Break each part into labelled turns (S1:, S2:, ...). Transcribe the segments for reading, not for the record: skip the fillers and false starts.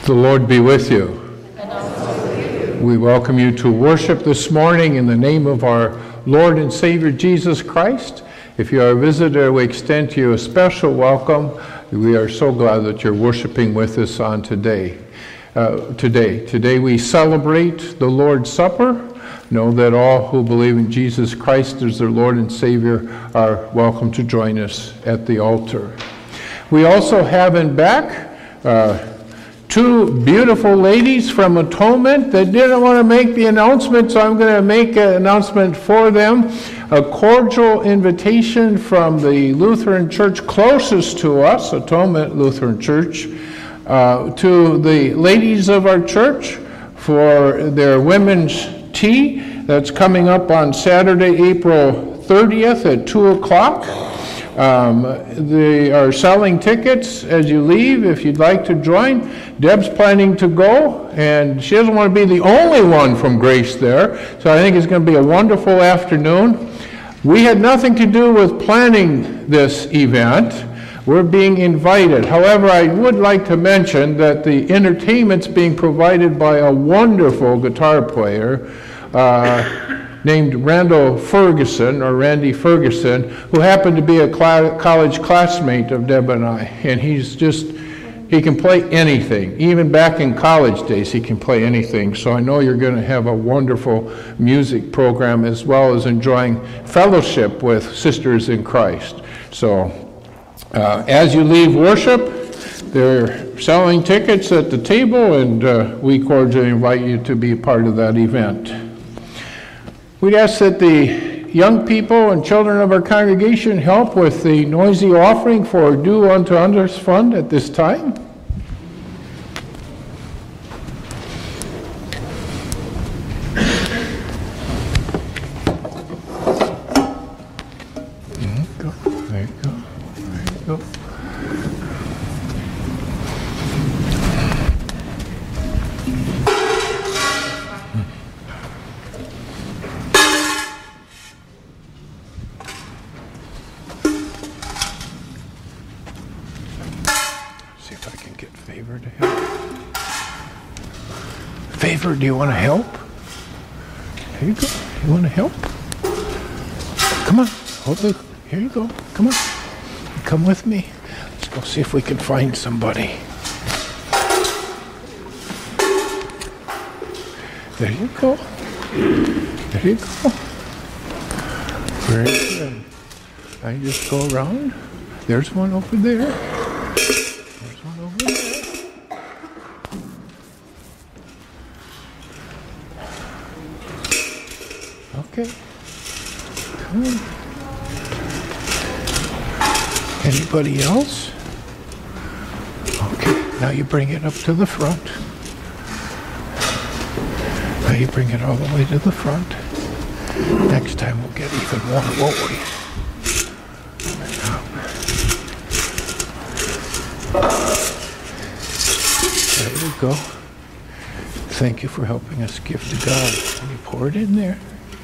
S1: The Lord be with you. And also with you. We welcome you to worship this morning in the name of our Lord and Savior Jesus Christ. If you are a visitor, we extend to you a special welcome. We are so glad that you're worshiping with us on today. Today we celebrate the Lord's Supper. Know that all who believe in Jesus Christ as their Lord and Savior are welcome to join us at the altar. We also have in back two beautiful ladies from Atonement that didn't want to make the announcement, so I'm going to make an announcement for them. A cordial invitation from the Lutheran Church closest to us, Atonement Lutheran Church, to the ladies of our church for their women's tea that's coming up on Saturday, April 30th at 2 o'clock. They are selling tickets as you leave if you'd like to join. Deb's planning to go, and she doesn't want to be the only one from Grace there, so I think it's going to be a wonderful afternoon. We had nothing to do with planning this event. We're being invited. However, I would like to mention that the entertainment's being provided by a wonderful guitar player named Randy Ferguson, who happened to be a college classmate of Deb and I. And he can play anything. Even back in college days, he can play anything. So I know you're going to have a wonderful music program as well as enjoying fellowship with sisters in Christ. So as you leave worship, they're selling tickets at the table, and we cordially invite you to be part of that event. We'd ask that the young people and children of our congregation help with the noisy offering for Do Unto Others Fund at this time. There you go. Favor, do you want to help? Here you go. You want to help? Come on. Hold it. Here you go. Come on. Come with me. Let's go see if we can find somebody. There you go. There you go. Very good. I just go around. There's one over there. There's one over there. Okay. Come on. Anybody else? Okay. Now you bring it up to the front. Now you bring it all the way to the front. Next time we'll get even more, won't we? There you go. Thank you for helping us give to God. Can you pour it in there?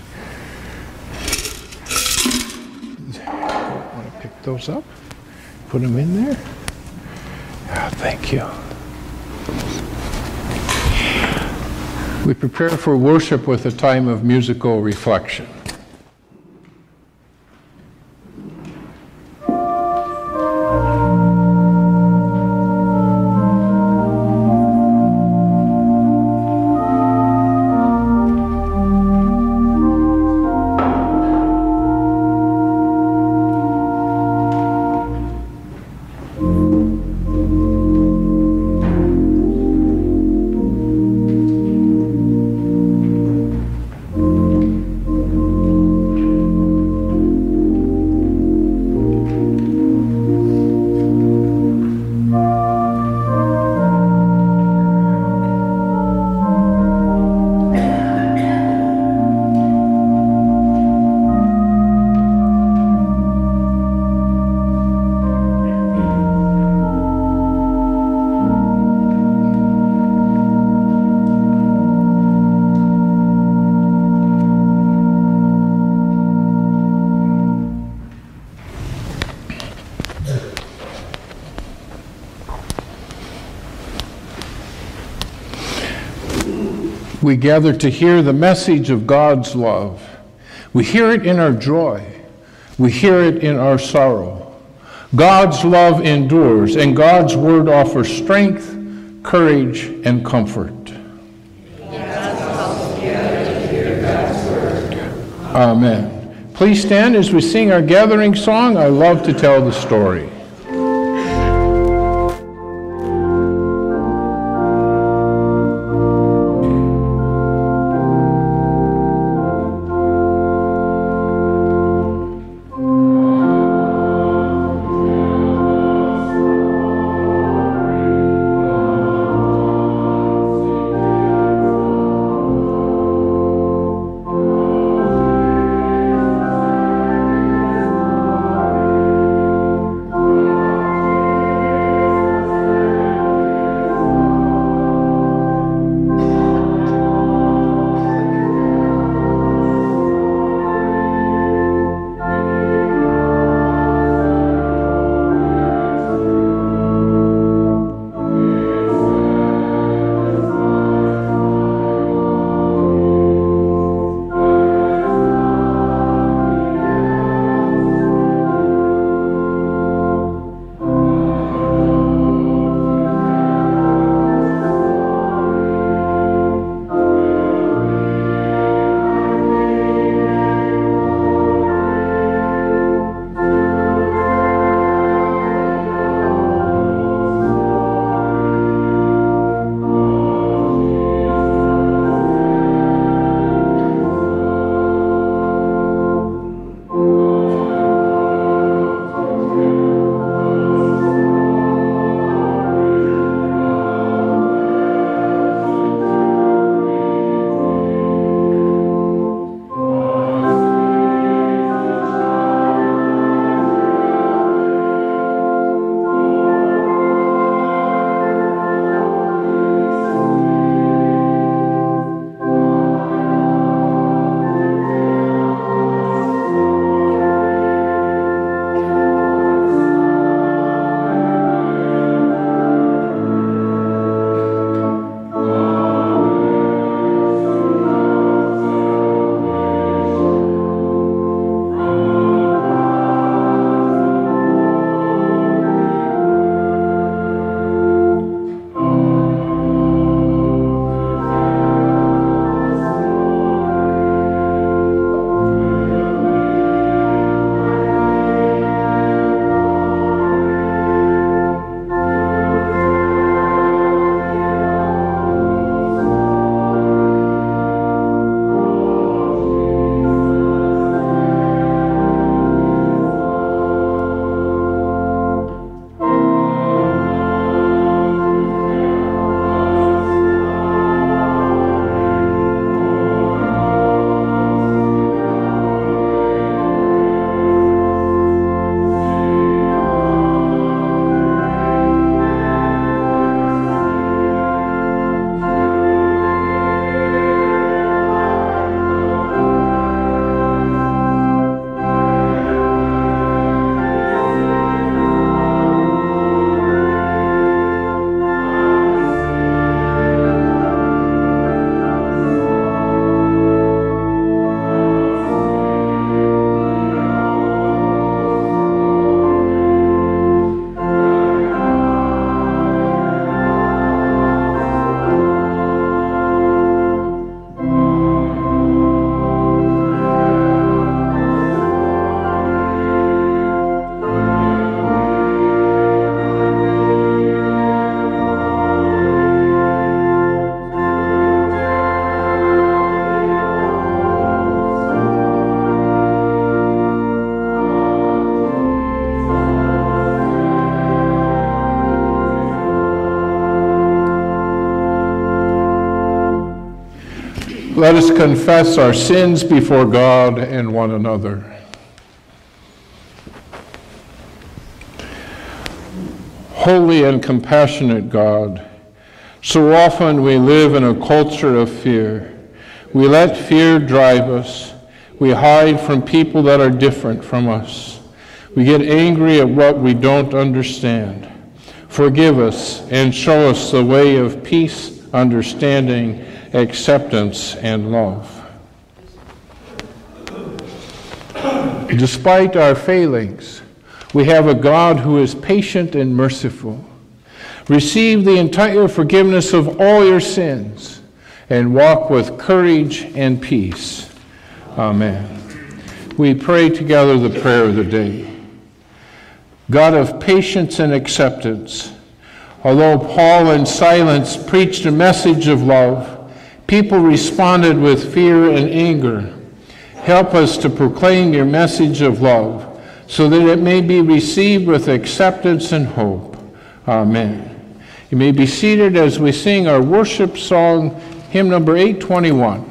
S1: Want to pick those up? Put them in there? Ah, thank you. We prepare for worship with a time of musical reflection. We gather to hear the message of God's love. We hear it in our joy. We hear it in our sorrow. God's love endures, and God's word offers strength, courage, and comfort. Amen. Please stand as we sing our gathering song, I Love to Tell the Story.
S2: Let us confess our sins before God and one another. Holy and compassionate God, so often we live in a culture of fear. We let fear drive us. We hide from people that are different from us. We get angry at what we don't understand. Forgive us and show us the way of peace, understanding, acceptance, and love.
S1: Despite our failings, we have a God who is patient and merciful. Receive the entire forgiveness of all your sins and walk with courage and peace. Amen. We pray together the prayer of the day. God of patience and acceptance, although Paul in silence preached a message of love, people responded with fear and anger. Help us to proclaim your message of love so that it may be received with acceptance and hope. Amen. You may be seated as we sing our worship song, hymn number 821.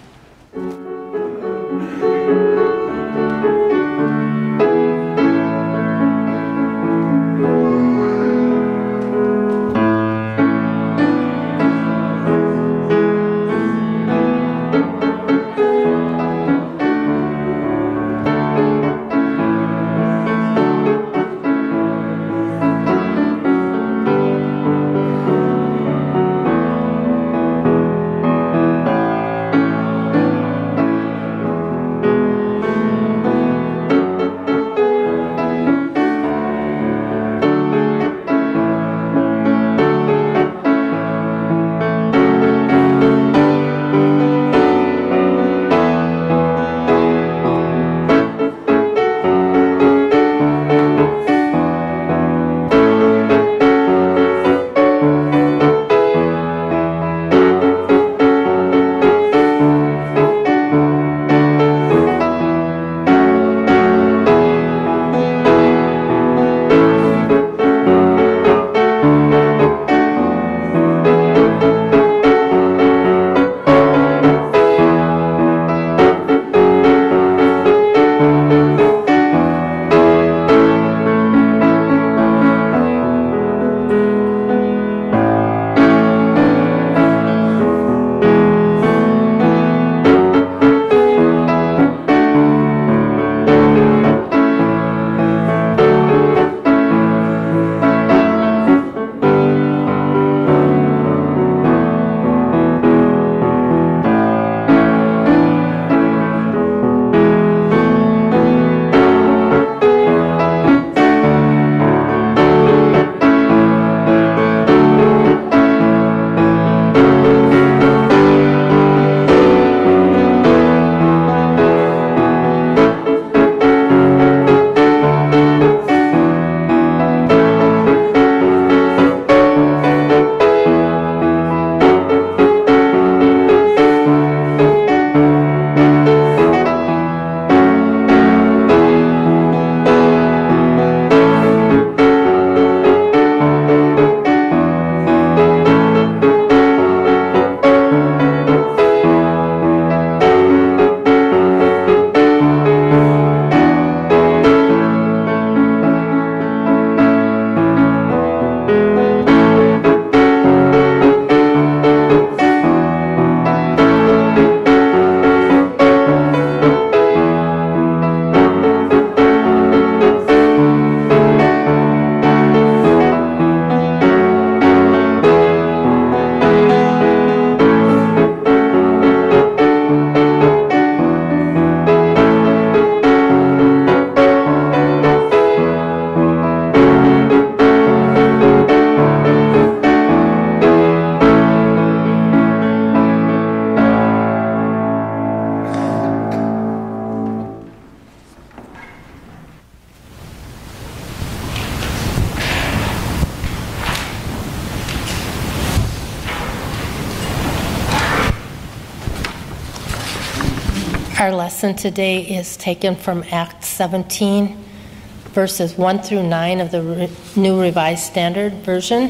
S3: Our lesson today is taken from Acts 17, verses 1 through 9 of the New Revised Standard Version.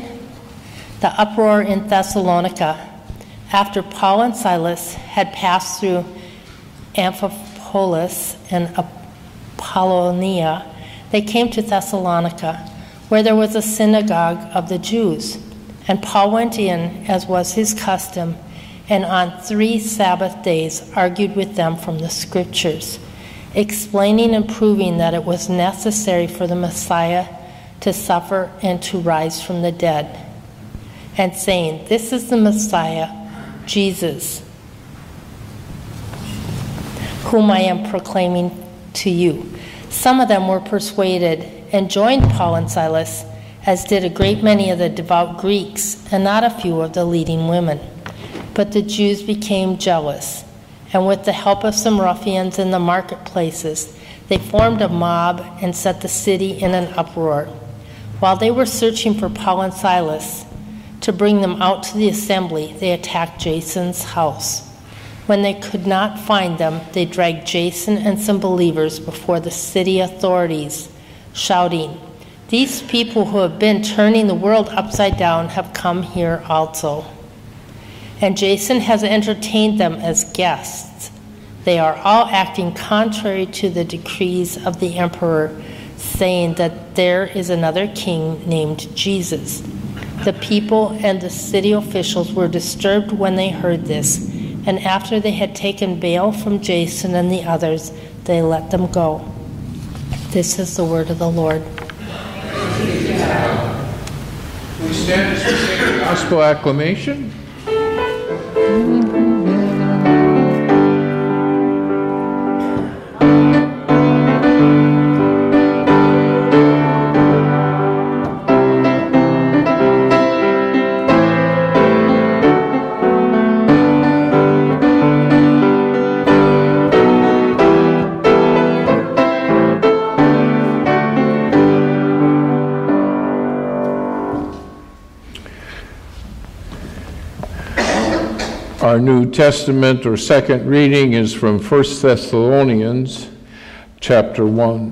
S3: The uproar in Thessalonica. After Paul and Silas had passed through Amphipolis and Apollonia, they came to Thessalonica, where there was a synagogue of the Jews. And Paul went in, as was his custom, and on 3 Sabbath days argued with them from the Scriptures, explaining and proving that it was necessary for the Messiah to suffer and to rise from the dead, and saying, "This is the Messiah Jesus, whom I am proclaiming to you." Some of them were persuaded and joined Paul and Silas, as did a great many of the devout Greeks and not a few of the leading women. But the Jews became jealous, and with the help of some ruffians in the marketplaces, they formed a mob and set the city in an uproar. While they were searching for Paul and Silas to bring them out to the assembly, they attacked Jason's house. When they could not find them, they dragged Jason and some believers before the city authorities, shouting, "These people who have been turning the world upside down have come here also. And Jason has entertained them as guests. They are all acting contrary to the decrees of the emperor, saying that there is another king named Jesus." The people and the city officials were disturbed when they heard this, and after they had taken bail from Jason and the others, they let them go. This is the word of the Lord.
S1: We stand as we sing the gospel acclamation. Our New Testament or second reading is from 1 Thessalonians chapter 1.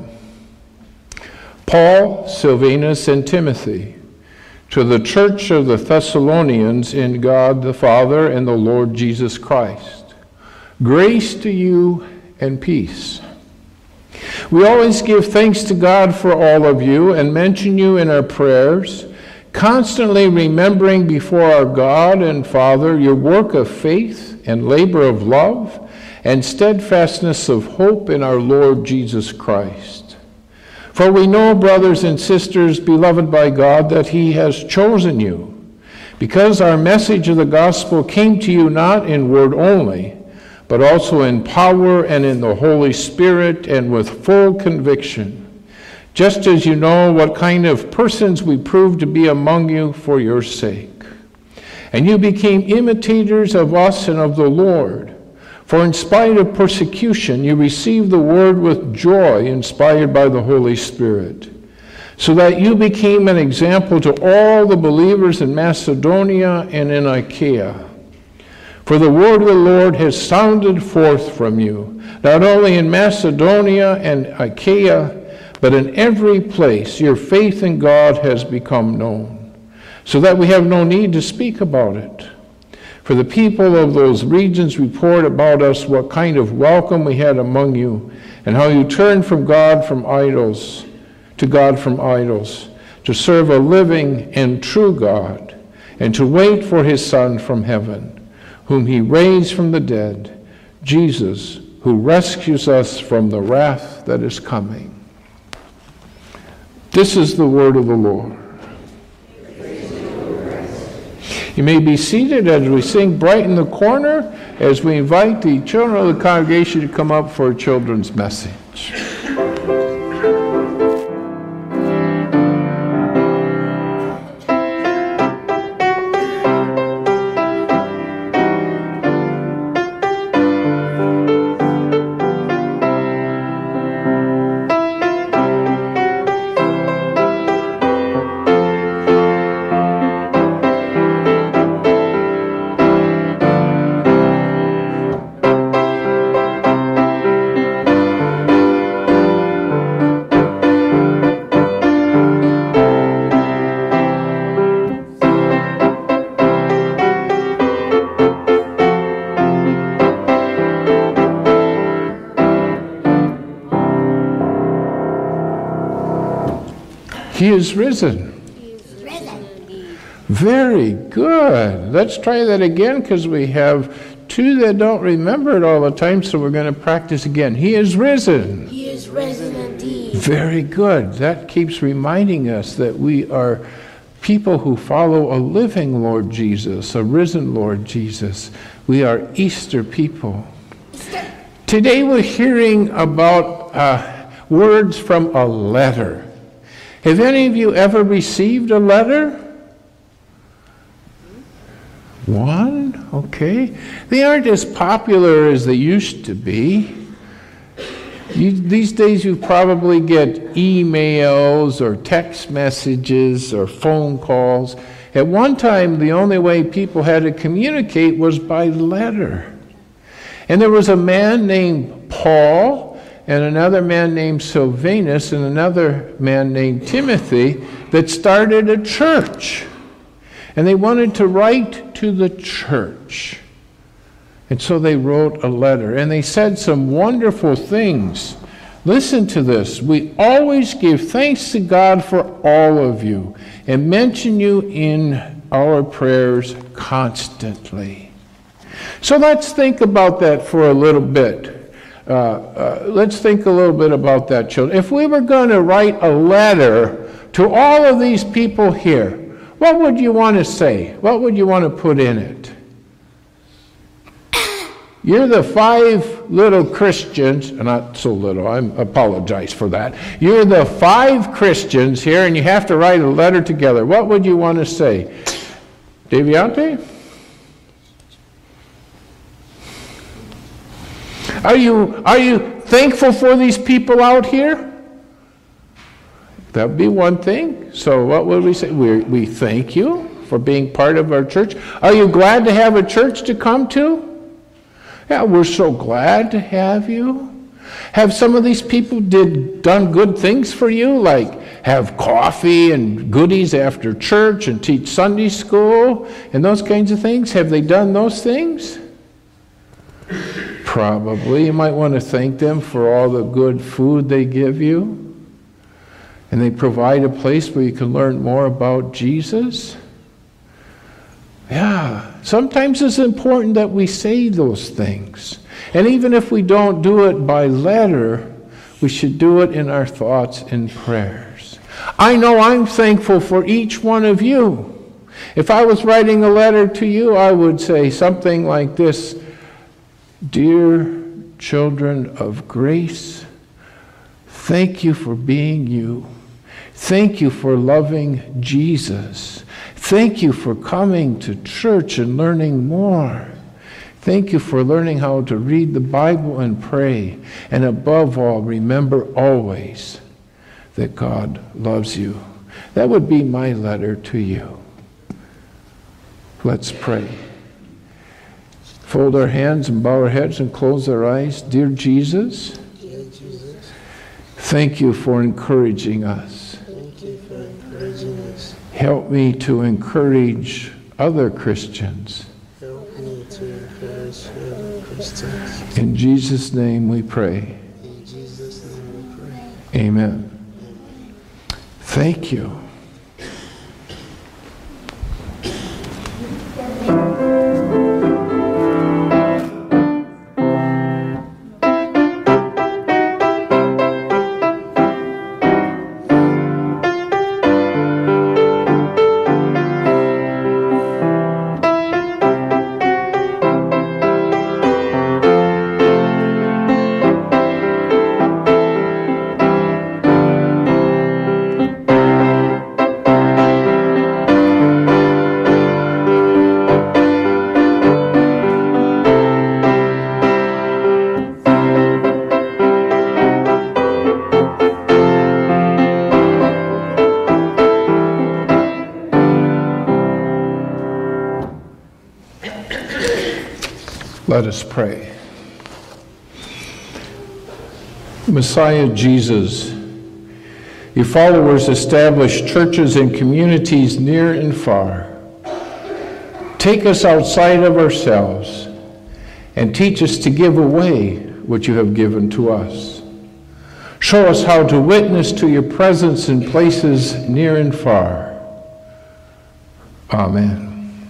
S1: Paul, Silvanus, and Timothy, to the church of the Thessalonians in God the Father and the Lord Jesus Christ. Grace to you and peace. We always give thanks to God for all of you and mention you in our prayers, constantly remembering before our God and Father your work of faith and labor of love and steadfastness of hope in our Lord Jesus Christ. For we know, brothers and sisters, beloved by God, that He has chosen you, because our message of the gospel came to you not in word only, but also in power and in the Holy Spirit and with full conviction, just as you know what kind of persons we proved to be among you for your sake. And you became imitators of us and of the Lord. For in spite of persecution, you received the word with joy, inspired by the Holy Spirit, so that you became an example to all the believers in Macedonia and in Achaia. For the word of the Lord has sounded forth from you, not only in Macedonia and Achaia, but in every place your faith in God has become known, so that we have no need to speak about it. For the people of those regions report about us what kind of welcome we had among you, and how you turned from God from idols, to serve a living and true God, and to wait for His Son from heaven, whom He raised from the dead, Jesus, who rescues us from the wrath that is coming. This is the word of the Lord. You may be seated as we sing Bright in the Corner, as we invite the children of the congregation to come up for a children's message. He is risen.
S4: He is risen.
S1: Very good. Let's try that again, because we have two that don't remember it all the time, so we're going to practice again. He is risen.
S4: He is risen indeed.
S1: Very good. That keeps reminding us that we are people who follow a living Lord Jesus, a risen Lord Jesus. We are Easter people. Today we're hearing about words from a letter. Have any of you ever received a letter? One? Okay. They aren't as popular as they used to be. These days you probably get emails or text messages or phone calls. At one time, the only way people had to communicate was by letter. And there was a man named Paul and another man named Silvanus and another man named Timothy that started a church. And they wanted to write to the church. And so they wrote a letter, and they said some wonderful things. Listen to this. We always give thanks to God for all of you and mention you in our prayers constantly. So let's think about that for a little bit. Let's think a little bit about that, children. If we were going to write a letter to all of these people here, what would you want to say? What would you want to put in it? You're the 5 little Christians, not so little, I apologize for that. You're the 5 Christians here, and you have to write a letter together. What would you want to say? Deviante? Are you thankful for these people out here? That would be one thing. So what would we say? We thank you for being part of our church. Are you glad to have a church to come to? Yeah, we're so glad to have you. Have some of these people done good things for you, like have coffee and goodies after church and teach Sunday school and those kinds of things? Have they done those things? Probably. You might want to thank them for all the good food they give you. And they provide a place where you can learn more about Jesus. Yeah, sometimes it's important that we say those things. And even if we don't do it by letter, we should do it in our thoughts and prayers. I know I'm thankful for each one of you. If I was writing a letter to you, I would say something like this: Dear children of grace, thank you for being you. Thank you for loving Jesus. Thank you for coming to church and learning more. Thank you for learning how to read the Bible and pray. And above all, remember always that God loves you. That would be my letter to you. Let's pray. Fold our hands and bow our heads and close our eyes. Dear Jesus, thank you for encouraging us. Help me to encourage other Christians.
S4: Help me to encourage other Christians.
S1: In Jesus' name we pray.
S4: In Jesus' name we pray.
S1: Amen. Thank you. Let us pray. Messiah Jesus, your followers establish churches and communities near and far. Take us outside of ourselves and teach us to give away what you have given to us. Show us how to witness to your presence in places near and far. Amen.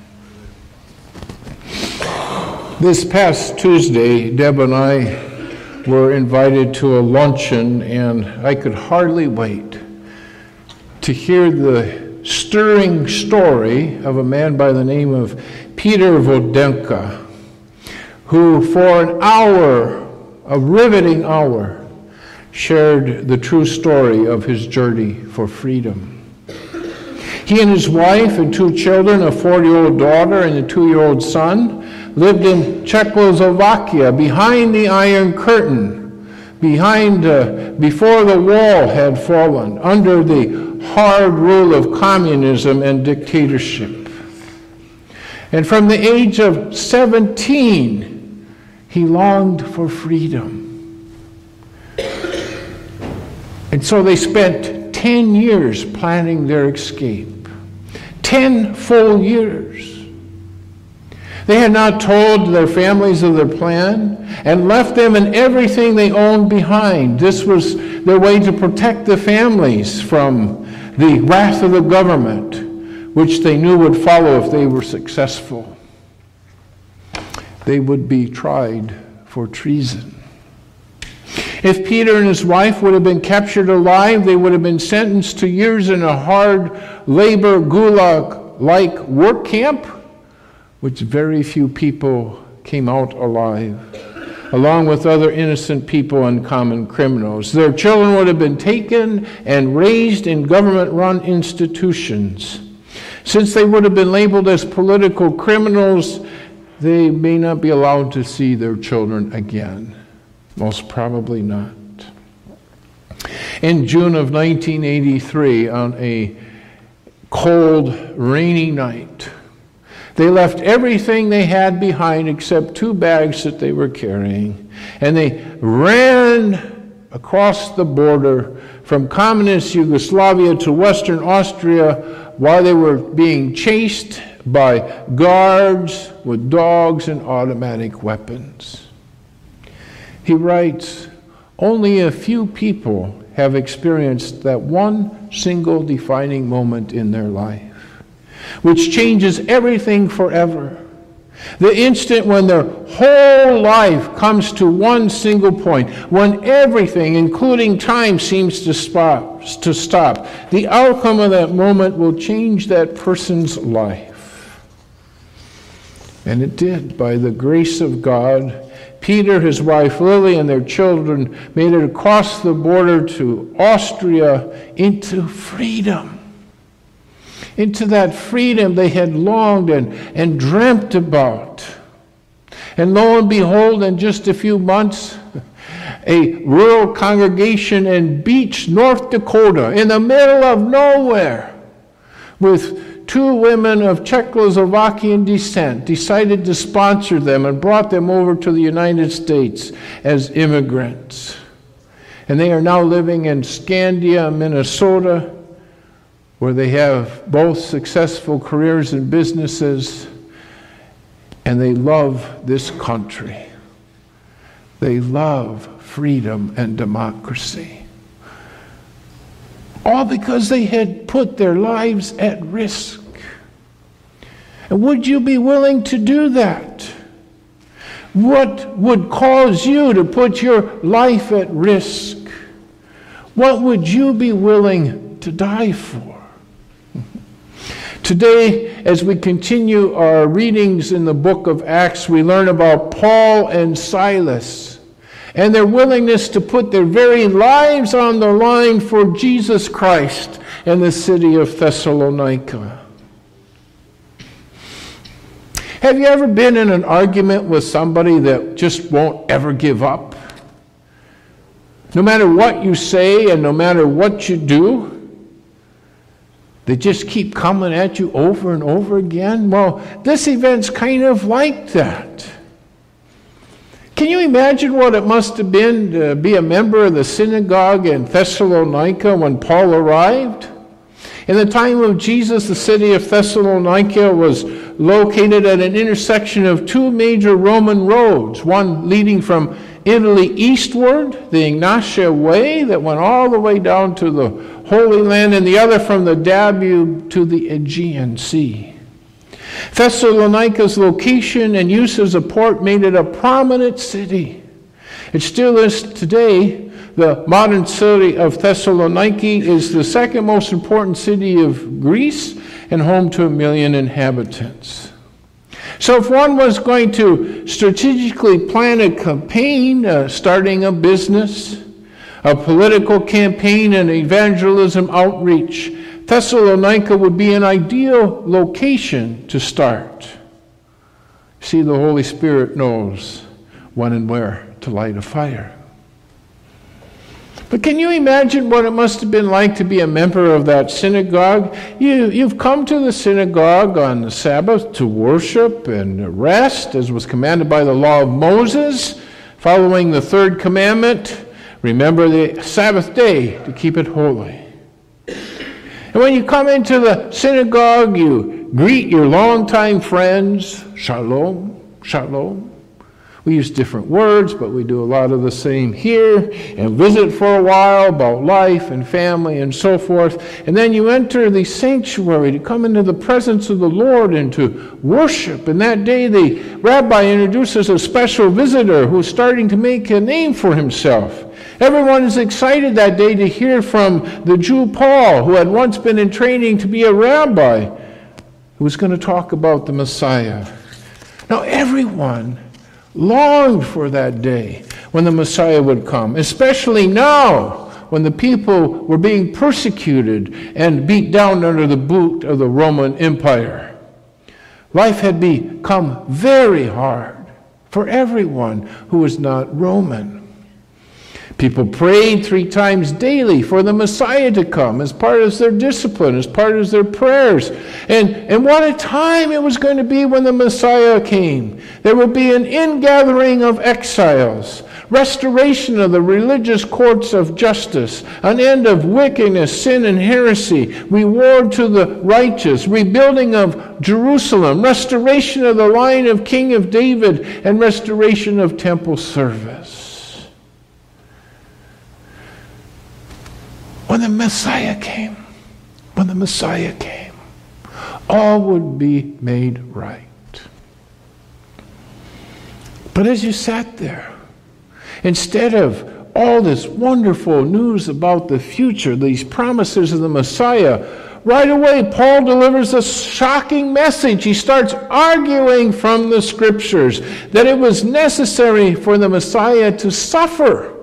S1: This past Tuesday, Deb and I were invited to a luncheon, and I could hardly wait to hear the stirring story of a man by the name of Peter Vodenka, who for an hour, a riveting hour, shared the true story of his journey for freedom. He and his wife and 2 children, a 4-year-old daughter and a 2-year-old son, lived in Czechoslovakia behind the Iron Curtain, before the wall had fallen, under the hard rule of communism and dictatorship. And from the age of 17, he longed for freedom. And so they spent 10 years planning their escape. 10 full years. They had not told their families of their plan and left them and everything they owned behind. This was their way to protect the families from the wrath of the government, which they knew would follow if they were successful. They would be tried for treason. If Peter and his wife would have been captured alive, they would have been sentenced to years in a hard labor gulag-like work camp, which very few people came out alive, along with other innocent people and common criminals. Their children would have been taken and raised in government-run institutions. Since they would have been labeled as political criminals, they may not be allowed to see their children again. Most probably not. In June of 1983, on a cold, rainy night, they left everything they had behind except 2 bags that they were carrying, and they ran across the border from communist Yugoslavia to Western Austria while they were being chased by guards with dogs and automatic weapons. He writes, only a few people have experienced that one single defining moment in their life, which changes everything forever. The instant when their whole life comes to one single point, when everything, including time, seems to stop. The outcome of that moment will change that person's life. And it did, by the grace of God. Peter, his wife Lily, and their children made it across the border to Austria into freedom. Into that freedom they had longed and dreamt about. And lo and behold, in just a few months, a rural congregation in Beach, North Dakota, in the middle of nowhere, with 2 women of Czechoslovakian descent, decided to sponsor them and brought them over to the United States as immigrants. And they are now living in Scandia, Minnesota, where they have both successful careers and businesses, and they love this country. They love freedom and democracy. All because they had put their lives at risk. And would you be willing to do that? What would cause you to put your life at risk? What would you be willing to die for? Today, as we continue our readings in the book of Acts, we learn about Paul and Silas and their willingness to put their very lives on the line for Jesus Christ in the city of Thessalonica. Have you ever been in an argument with somebody that just won't ever give up? No matter what you say and no matter what you do, they just keep coming at you over and over again? Well, this event's kind of like that. Can you imagine what it must have been to be a member of the synagogue in Thessalonica when Paul arrived? In the time of Jesus, the city of Thessalonica was located at an intersection of 2 major Roman roads, one leading from Italy eastward, the Egnatia Way that went all the way down to the Holy Land, and the other from the Danube to the Aegean Sea. Thessalonica's location and use as a port made it a prominent city. It still is today,
S2: the modern city of Thessaloniki is the second most important city of Greece and home to 1 million inhabitants. So if one was going to strategically plan a campaign, starting a business, a political campaign, and evangelism outreach, Thessalonica would be an ideal location to start. See, the Holy Spirit knows when and where to light a fire. But can you imagine what it must have been like to be a member of that synagogue? You've come to the synagogue on the Sabbath to worship and rest, as was commanded by the law of Moses, following the third commandment. Remember the Sabbath day to keep it holy. And when you come into the synagogue, you greet your longtime friends. Shalom, shalom. We use different words, but we do a lot of the same here, and visit for a while about life and family and so forth. And then you enter the sanctuary to come into the presence of the Lord and to worship. And that day the rabbi introduces a special visitor who's starting to make a name for himself. Everyone is excited that day to hear from the Jew Paul, who had once been in training to be a rabbi, who was going to talk about the Messiah. Now everyone longed for that day when the Messiah would come, especially now when the people were being persecuted and beat down under the boot of the Roman Empire. Life had become very hard for everyone who was not Roman. People prayed 3 times daily for the Messiah to come as part of their discipline, as part of their prayers. And what a time it was going to be when the Messiah came. There would be an ingathering of exiles, restoration of the religious courts of justice, an end of wickedness, sin, and heresy, reward to the righteous, rebuilding of Jerusalem, restoration of the line of King of David, and restoration of temple service. When the Messiah came, all would be made right. But as you sat there, instead of all this wonderful news about the future, these promises of the Messiah, right away Paul delivers a shocking message. He starts arguing from the Scriptures that it was necessary for the Messiah to suffer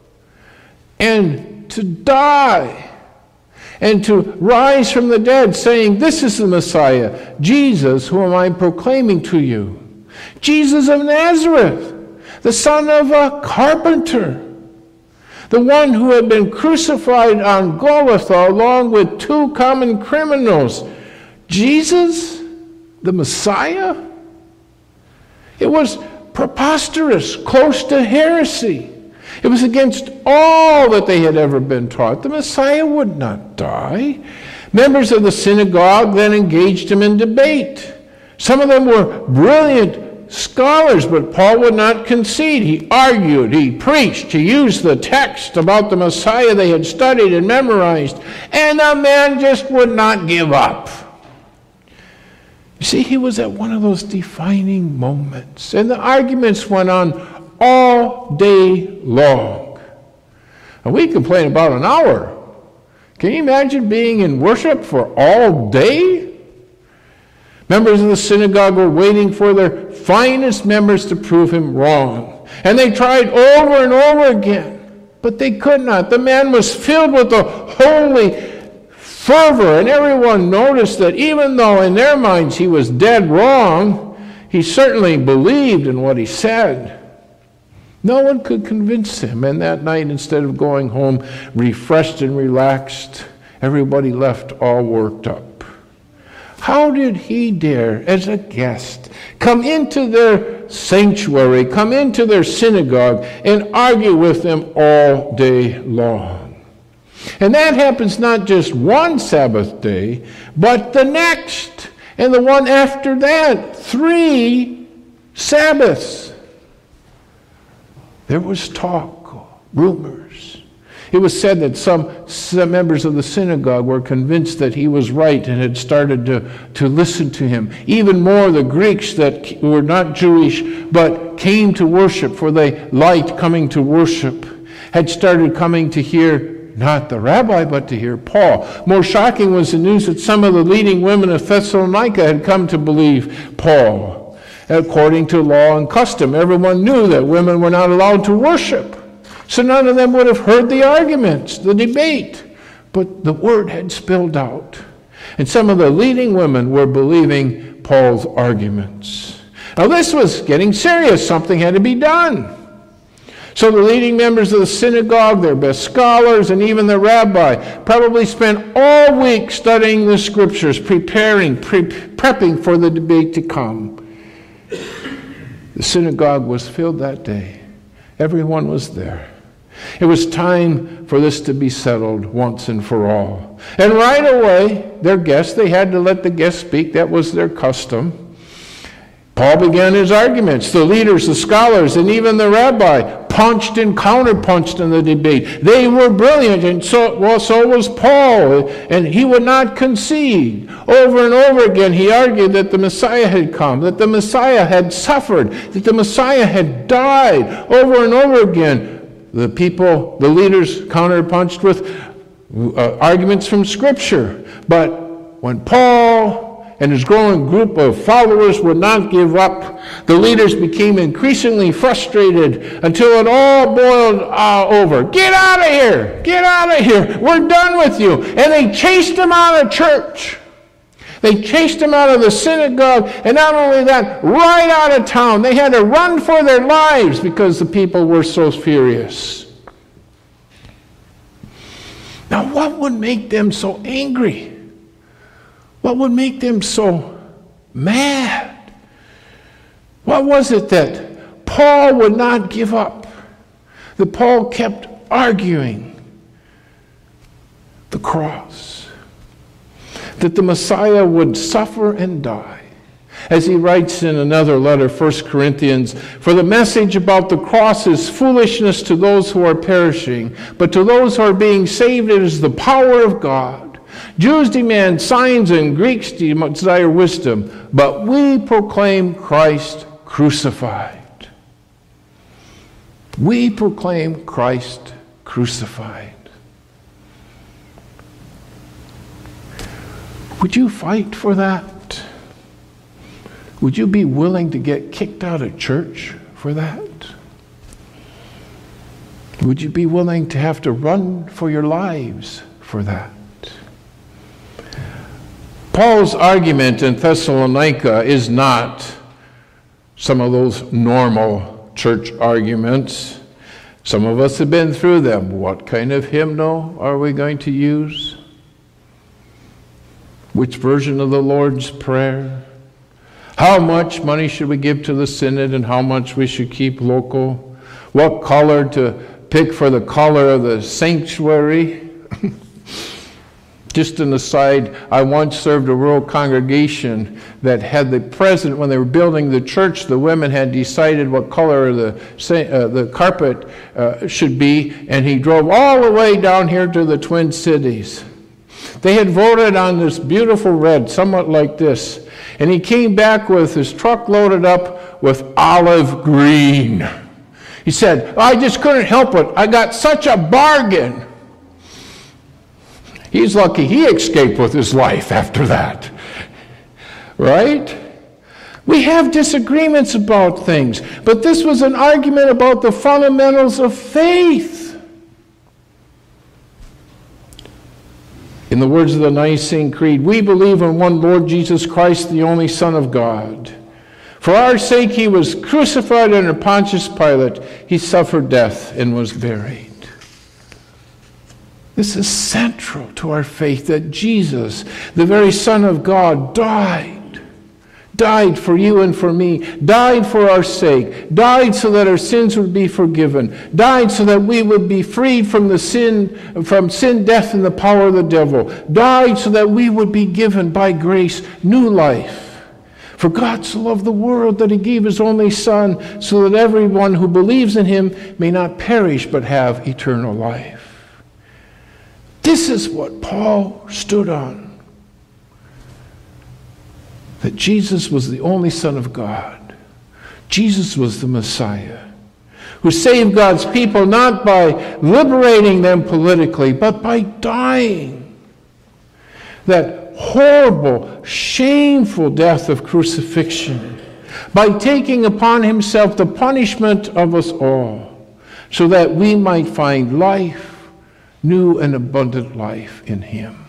S2: and to die and to rise from the dead, saying, "This is the Messiah, Jesus, whom I am proclaiming to you. Jesus of Nazareth, the son of a carpenter, the one who had been crucified on Golgotha along with 2 common criminals." Jesus, the Messiah? It was preposterous, close to heresy. It was against all that they had ever been taught. The Messiah would not die. Members of the synagogue then engaged him in debate. Some of them were brilliant scholars, but Paul would not concede. He argued, he preached, he used the text about the Messiah they had studied and memorized, and the man just would not give up. You see, he was at one of those defining moments, and the arguments went on all day long. And we complain about an hour. Can you imagine being in worship for all day? Members of the synagogue were waiting for their finest members to prove him wrong. And they tried over and over again, but they could not. The man was filled with the holy fervor, and everyone noticed that even though in their minds he was dead wrong, he certainly believed in what he said. No one could convince him, and that night, instead of going home refreshed and relaxed, everybody left all worked up. How did he dare, as a guest, come into their sanctuary, come into their synagogue, and argue with them all day long? And that happens not just one Sabbath day, but the next, and the one after that, 3 Sabbaths. There was talk, rumors. It was said that some members of the synagogue were convinced that he was right and had started to listen to him. Even more, the Greeks that were not Jewish but came to worship, for they liked coming to worship, had started coming to hear not the rabbi, but to hear Paul. More shocking was the news that some of the leading women of Thessalonica had come to believe Paul. According to law and custom, everyone knew that women were not allowed to worship. So none of them would have heard the arguments, the debate. But the word had spilled out. And some of the leading women were believing Paul's arguments. Now this was getting serious. Something had to be done. So the leading members of the synagogue, their best scholars, and even the rabbi probably spent all week studying the scriptures, prepping for the debate to come. The synagogue was filled that day. Everyone was there. It was time for this to be settled once and for all. And right away, their guests, they had to let the guests speak. That was their custom. Paul began his arguments. The leaders, the scholars, and even the rabbi punched and counterpunched in the debate. They were brilliant, and so was Paul, and he would not concede. Over and over again, he argued that the Messiah had come, that the Messiah had suffered, that the Messiah had died. Over and over again, the leaders counterpunched with arguments from Scripture. But when Paul and his growing group of followers would not give up, the leaders became increasingly frustrated until it all boiled over. Get out of here! Get out of here! We're done with you! And they chased him out of church. They chased him out of the synagogue, and not only that, right out of town. They had to run for their lives because the people were so furious. Now, what would make them so angry? What would make them so mad? What was it that Paul would not give up? That Paul kept arguing the cross. That the Messiah would suffer and die. As he writes in another letter, 1 Corinthians, for the message about the cross is foolishness to those who are perishing, but to those who are being saved it is the power of God. Jews demand signs and Greeks desire wisdom, but we proclaim Christ crucified. We proclaim Christ crucified. Would you fight for that? Would you be willing to get kicked out of church for that? Would you be willing to have to run for your lives for that? Paul's argument in Thessalonica is not some of those normal church arguments. Some of us have been through them. What kind of hymnal are we going to use? Which version of the Lord's Prayer? How much money should we give to the synod and how much we should keep local? What color to pick for the color of the sanctuary? Just an aside, I once served a rural congregation that had the president, when they were building the church, the women had decided what color the carpet should be, and he drove all the way down here to the Twin Cities. They had voted on this beautiful red, somewhat like this, and he came back with his truck loaded up with olive green. He said, I just couldn't help it. I got such a bargain. He's lucky he escaped with his life after that. Right? We have disagreements about things, but this was an argument about the fundamentals of faith. In the words of the Nicene Creed, we believe in one Lord Jesus Christ, the only Son of God. For our sake he was crucified under Pontius Pilate. He suffered death and was buried. This is central to our faith, that Jesus, the very Son of God, died for you and for me, died for our sake, died so that our sins would be forgiven, died so that we would be freed from sin, death, and the power of the devil, died so that we would be given by grace new life. For God so loved the world that he gave his only Son, so that everyone who believes in him may not perish but have eternal life. This is what Paul stood on. That Jesus was the only Son of God. Jesus was the Messiah. who saved God's people not by liberating them politically, but by dying. That horrible, shameful death of crucifixion, by taking upon himself the punishment of us all, so that we might find life, new and abundant life in him.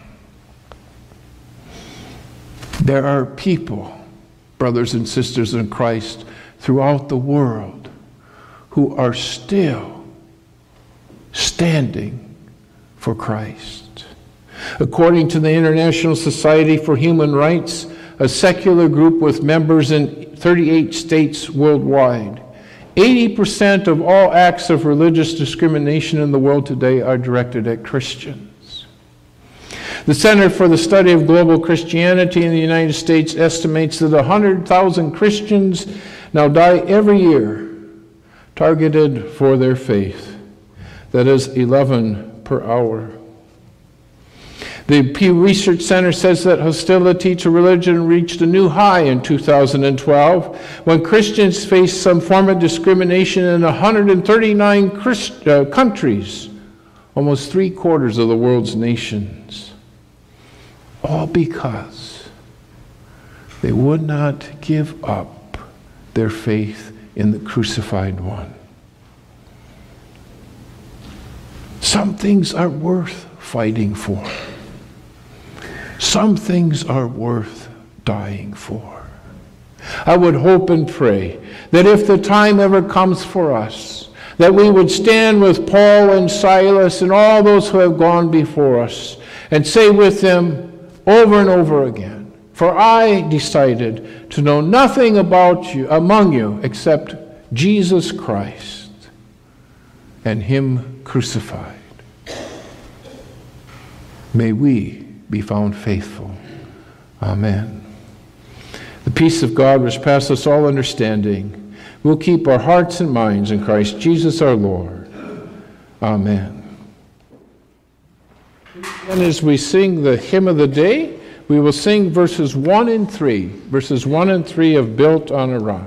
S2: There are people, brothers and sisters in Christ, throughout the world who are still standing for Christ. According to the International Society for Human Rights, a secular group with members in 38 states worldwide, 80% of all acts of religious discrimination in the world today are directed at Christians. The Center for the Study of Global Christianity in the United States estimates that 100,000 Christians now die every year targeted for their faith. That is 11 per hour. The Pew Research Center says that hostility to religion reached a new high in 2012 when Christians faced some form of discrimination in 139 countries, almost 3/4 of the world's nations. All because they would not give up their faith in the crucified one. Some things are worth fighting for. Some things are worth dying for. I would hope and pray that if the time ever comes for us, that we would stand with Paul and Silas and all those who have gone before us and say with them over and over again, "For I decided to know nothing about you, among you, except Jesus Christ and him crucified." May we be found faithful. Amen. The peace of God which passes all understanding will keep our hearts and minds in Christ Jesus our Lord. Amen. And as we sing the hymn of the day, we will sing verses 1 and 3. Verses 1 and 3 of Built on a Rock.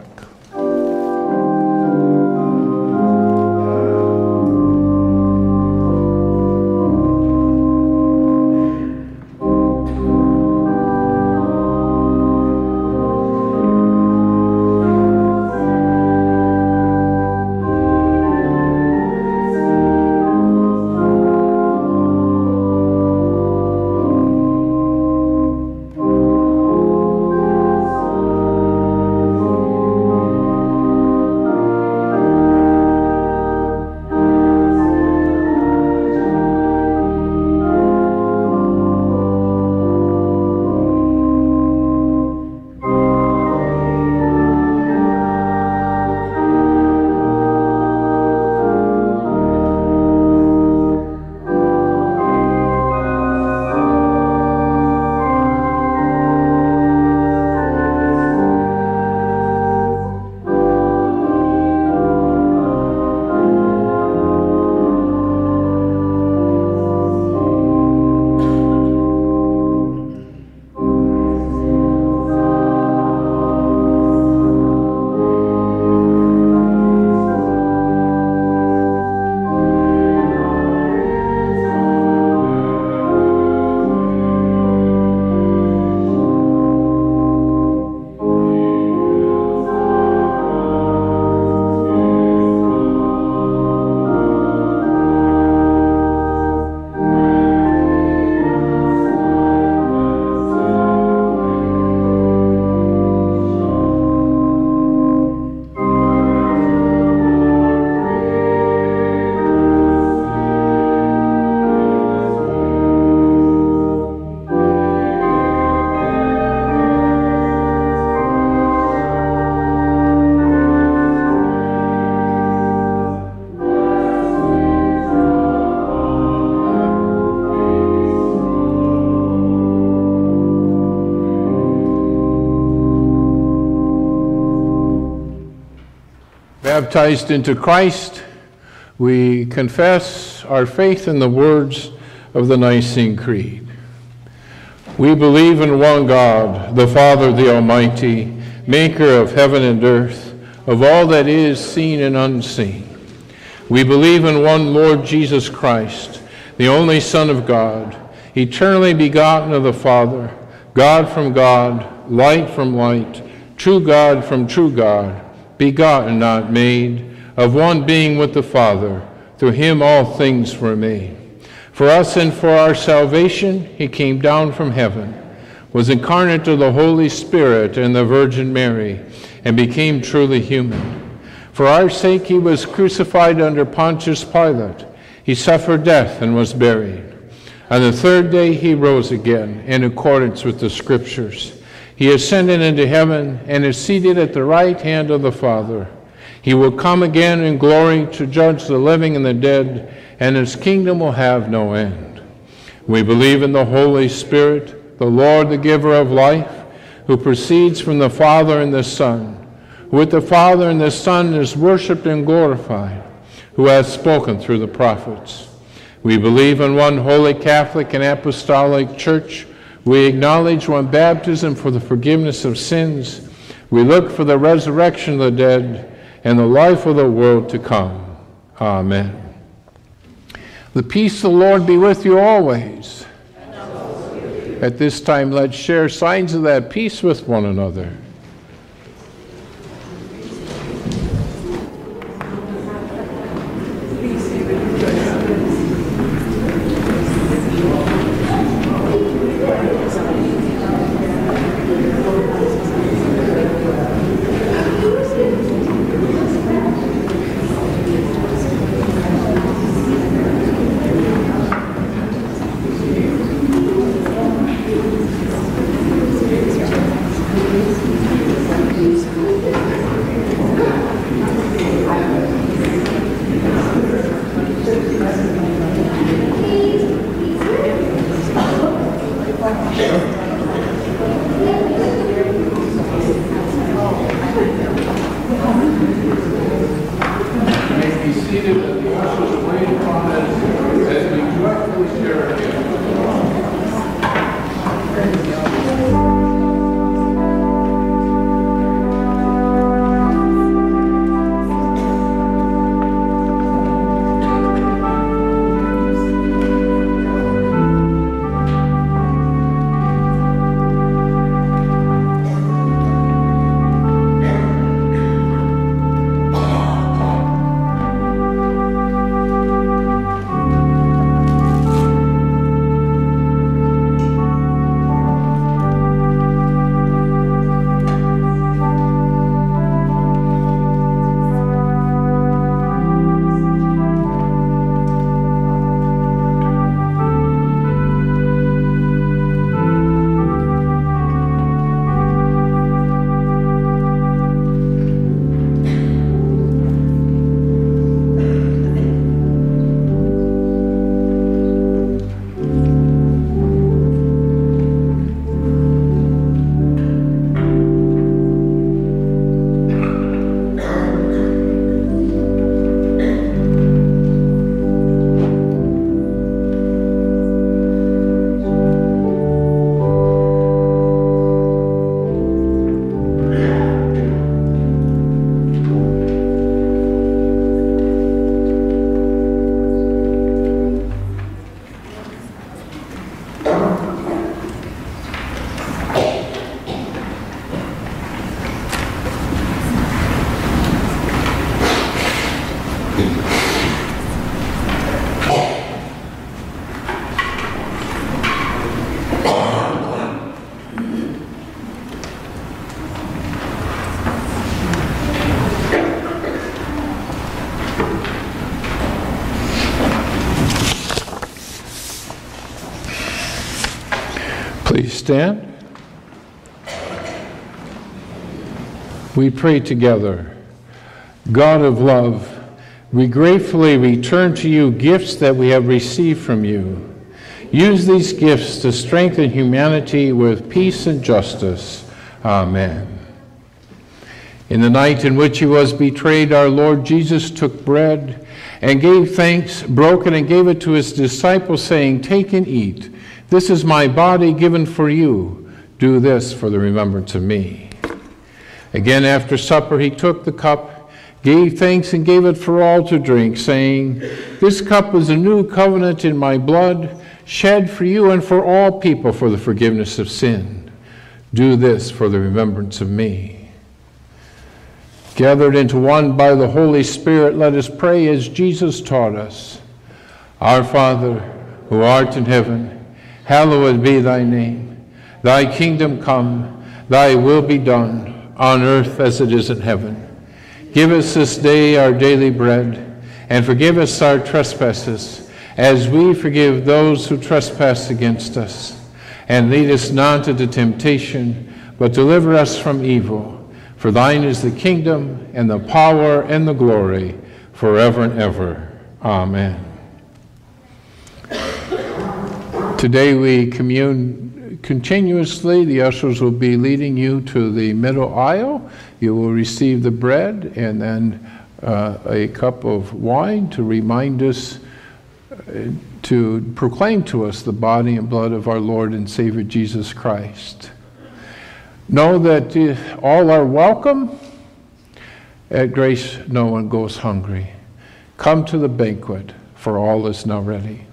S2: Baptized into Christ, we confess our faith in the words of the Nicene Creed. We believe in one God, the Father, the Almighty, maker of heaven and earth, of all that is seen and unseen. We believe in one Lord Jesus Christ, the only Son of God, eternally begotten of the Father, God from God, light from light, true God from true God, begotten, not made, of one being with the Father. Through him all things were made. For us and for our salvation he came down from heaven, was incarnate of the Holy Spirit and the Virgin Mary, and became truly human. For our sake he was crucified under Pontius Pilate. He suffered death and was buried. On the third day he rose again, in accordance with the Scriptures. He ascended into heaven and is seated at the right hand of the Father. He will come again in glory to judge the living and the dead, and his kingdom will have no end. We believe in the Holy Spirit, the Lord, the giver of life, who proceeds from the Father and the Son, who with the Father and the Son is worshipped and glorified, who has spoken through the prophets. We believe in one holy Catholic and apostolic church. We acknowledge one baptism for the forgiveness of sins. We look for the resurrection of the dead and the life of the world to come. Amen. The peace of the Lord be with you always. At this time, let's share signs of that peace with one another. Please stand. We pray together. God of love, we gratefully return to you gifts that we have received from you. Use these gifts to strengthen humanity with peace and justice. Amen. In the night in which he was betrayed, our Lord Jesus took bread and gave thanks, broke it, and gave it to his disciples, saying, "Take and eat. This is my body given for you. Do this for the remembrance of me." Again, after supper, he took the cup,
S1: gave thanks and gave it for all to drink, saying, "This cup is a new covenant in my blood, shed for you and for all people for the forgiveness of sin. Do this for the remembrance of me." Gathered into one by the Holy Spirit, let us pray as Jesus taught us. Our Father, who art in heaven, hallowed be thy name. Thy kingdom come, thy will be done, on earth as it is in heaven. Give us this day our daily bread, and forgive us our trespasses, as we forgive those who trespass against us. And lead us not into temptation, but deliver us from evil. For thine is the kingdom, and the power, and the glory, forever and ever. Amen. Today we commune continuously. The ushers will be leading you to the middle aisle. You will receive the bread and then a cup of wine to remind us, to proclaim to us the body and blood of our Lord and Savior Jesus Christ. Know that all are welcome. At Grace, no one goes hungry. Come to the banquet, for all is now ready.